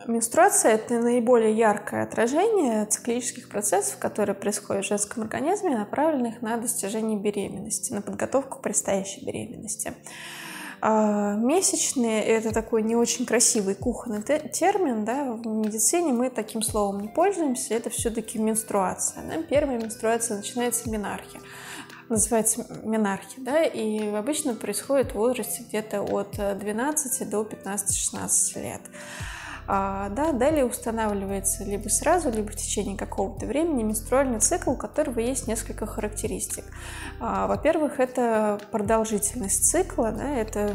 Менструация – это наиболее яркое отражение циклических процессов, которые происходят в женском организме, направленных на достижение беременности, на подготовку к предстоящей беременности. Месячные – это такой не очень красивый кухонный термин, да, в медицине мы таким словом не пользуемся, это все-таки менструация. Да? Первая менструация начинается менархия. Называется менархия, да, и обычно происходит в возрасте где-то от 12 до 15-16 лет. Да, далее устанавливается либо сразу, либо в течение какого-то времени менструальный цикл, у которого есть несколько характеристик. Во-первых, это продолжительность цикла, да, это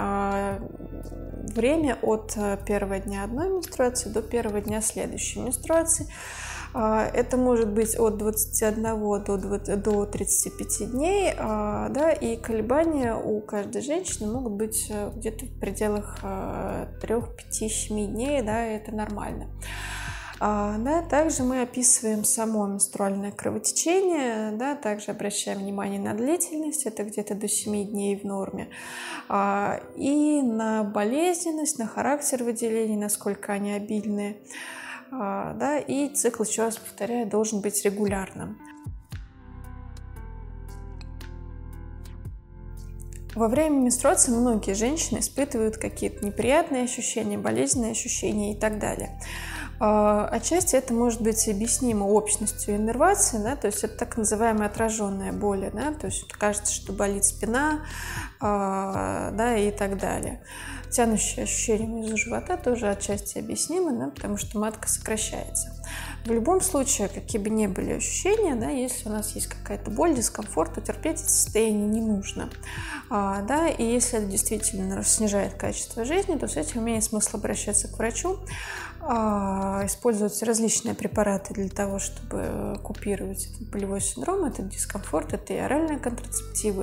время от первого дня одной менструации до первого дня следующей менструации. Это может быть от 21 до 35 дней, да, и колебания у каждой женщины могут быть где-то в пределах 3-5-7 дней, да, это нормально. Да, также мы описываем само менструальное кровотечение, да, также обращаем внимание на длительность, это где-то до 7 дней в норме, и на болезненность, на характер выделений, насколько они обильные. Да, и цикл, еще раз повторяю, должен быть регулярным. Во время менструации многие женщины испытывают какие-то неприятные ощущения, болезненные ощущения и так далее. Отчасти это может быть объяснимо общностью иннервации, да, то есть это так называемая отраженная боль, да, то есть кажется, что болит спина, да, и так далее. Тянущее ощущение внизу живота тоже отчасти объяснимо, да, потому что матка сокращается. В любом случае, какие бы ни были ощущения, да, если у нас есть какая-то боль, дискомфорт, то терпеть это состояние не нужно. Да, и если это действительно снижает качество жизни, то с этим имеет смысл обращаться к врачу. Используются различные препараты для того, чтобы купировать этот болевой синдром, этот дискомфорт, это и оральные контрацептивы,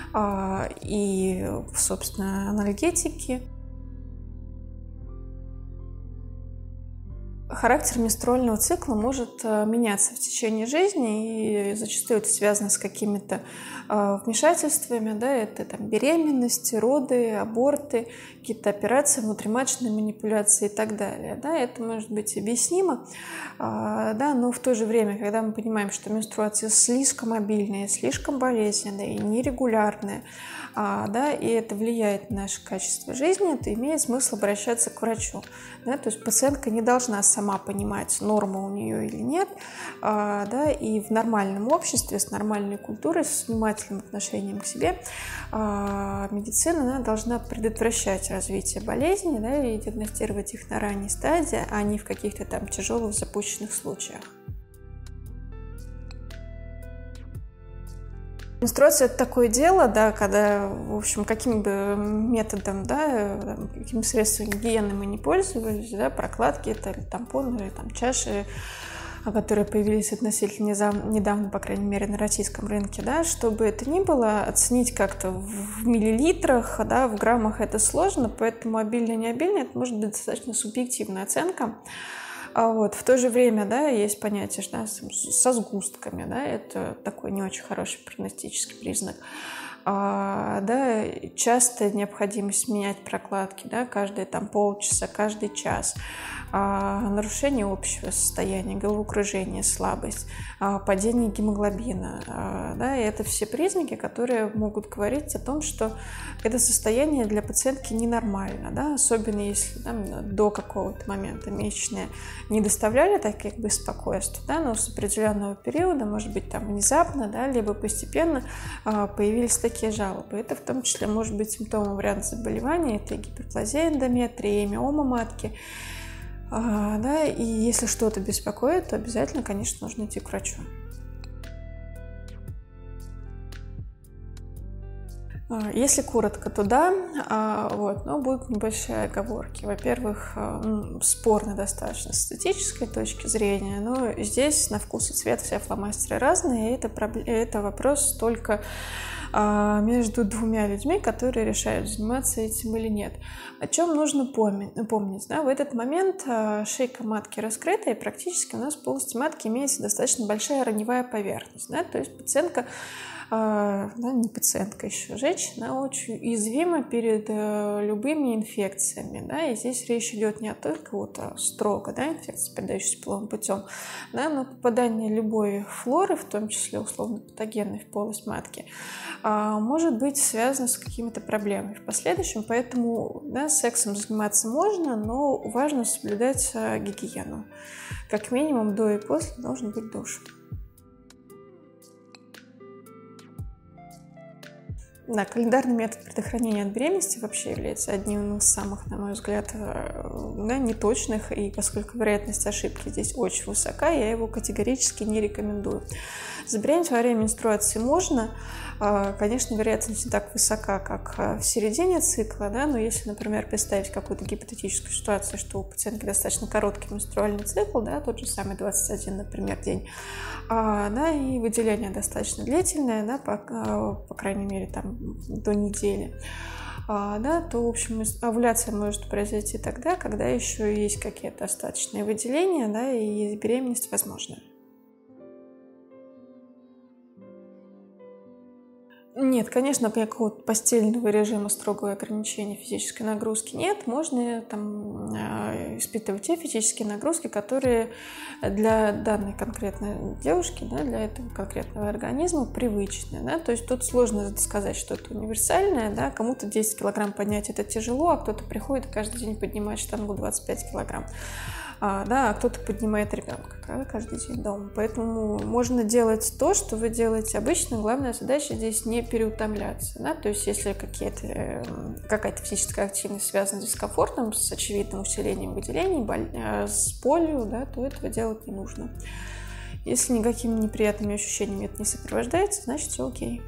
и, собственно, анальгетики. Характер менструального цикла может меняться в течение жизни, и зачастую это связано с какими-то вмешательствами, да, это там беременности, роды, аборты, какие-то операции, внутриматочные манипуляции и так далее. Да, это может быть объяснимо, да, но в то же время, когда мы понимаем, что менструация слишком обильная, слишком болезненная и нерегулярная, да, и это влияет на наше качество жизни, то имеет смысл обращаться к врачу. Да, то есть пациентка не должна сама понимать, норма у нее или нет, да, и в нормальном обществе, с нормальной культурой, с внимательным отношением к себе медицина, она должна предотвращать развитие болезней, да, и диагностировать их на ранней стадии, а не в каких-то там тяжелых запущенных случаях. Менструация – это такое дело, да, когда, в общем, каким бы методом, да, какими средствами гигиены мы не пользовались, да, прокладки, это или тампоны, или там чаши, которые появились относительно недавно, по крайней мере, на российском рынке, да, чтобы это ни было, оценить как-то в миллилитрах, да, в граммах это сложно, поэтому обильно-не обильно, это может быть достаточно субъективная оценка. Вот. В то же время, да, есть понятие, что, да, со сгустками, да, это такой не очень хороший прогностический признак. Да, часто необходимость менять прокладки, да, каждые там полчаса, каждый час. Нарушение общего состояния, головокружение, слабость, падение гемоглобина. Да, и это все признаки, которые могут говорить о том, что это состояние для пациентки ненормально, да, особенно если там, до какого-то момента месячные не доставляли таких беспокойств, да, но с определенного периода, может быть, там внезапно, да, либо постепенно появились такие жалобы. Это в том числе может быть симптомом варианта заболевания, это и гиперплазия эндометрия, и миома матки. Да, и если что-то беспокоит, то обязательно, конечно, нужно идти к врачу. Если коротко, то да, вот, но будут небольшие оговорки. Во-первых, спорно достаточно с эстетической точки зрения, но здесь на вкус и цвет все фломастеры разные, и это вопрос только между двумя людьми, которые решают, заниматься этим или нет. О чем нужно помнить? Да? В этот момент шейка матки раскрыта, и практически у нас в полости матки имеется достаточно большая раневая поверхность. Да? То есть пациентка да, не пациентка еще, женщина очень уязвима перед любыми инфекциями, да, и здесь речь идет не только вот строго, да, инфекции, передающиеся половым путем, да, но попадание любой флоры, в том числе условно-патогенной в полость матки, может быть связано с какими-то проблемами в последующем, поэтому, да, сексом заниматься можно, но важно соблюдать гигиену. Как минимум до и после должен быть душ. Да, календарный метод предохранения от беременности вообще является одним из самых, на мой взгляд, да, неточных, и поскольку вероятность ошибки здесь очень высока, я его категорически не рекомендую. Забеременеть во время менструации можно, конечно, вероятность не так высока, как в середине цикла, да, но если, например, представить какую-то гипотетическую ситуацию, что у пациентки достаточно короткий менструальный цикл, да, тот же самый 21, например, день, да, и выделение достаточно длительное, да, по крайней мере, там, до недели, да, то, в общем, овуляция может произойти тогда, когда еще есть какие-то остаточные выделения, да, и беременность возможна. Нет, конечно, какого-то постельного режима, строгого ограничения физической нагрузки нет. Можно там испытывать те физические нагрузки, которые для данной конкретной девушки, да, для этого конкретного организма привычны. Да? То есть тут сложно сказать, что это универсальное. Да? Кому-то 10 килограмм поднять это тяжело, а кто-то приходит и каждый день поднимает штангу 25 килограмм. Да, а кто-то поднимает ребенка, да, каждый день дома. Поэтому можно делать то, что вы делаете обычно. Главная задача здесь не переутомляться. Да? То есть если какая-то физическая активность связана с дискомфортом, с очевидным усилением выделений, с болью, да, то этого делать не нужно. Если никакими неприятными ощущениями это не сопровождается, значит все окей.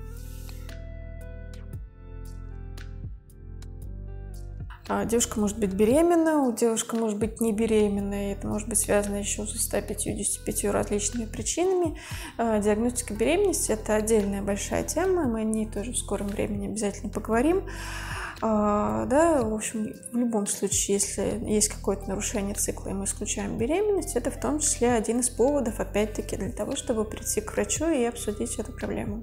Девушка может быть беременна, девушка может быть не беременна, и это может быть связано еще со 155 различными причинами. Диагностика беременности – это отдельная большая тема, мы о ней тоже в скором времени обязательно поговорим. Да, в общем, в любом случае, если есть какое-то нарушение цикла, и мы исключаем беременность, это в том числе один из поводов, опять-таки, для того, чтобы прийти к врачу и обсудить эту проблему.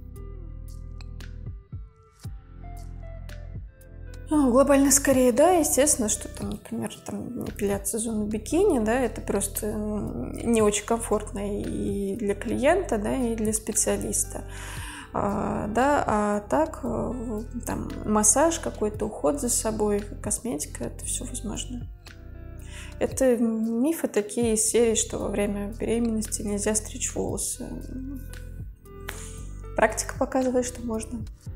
Глобально скорее, да, естественно, что там, например, там, эпиляция зоны бикини, да, это просто не очень комфортно и для клиента, да, и для специалиста. Да, а так, там, массаж какой-то, уход за собой, косметика, это все возможно. Это мифы такие из серии, что во время беременности нельзя стричь волосы. Практика показывает, что можно.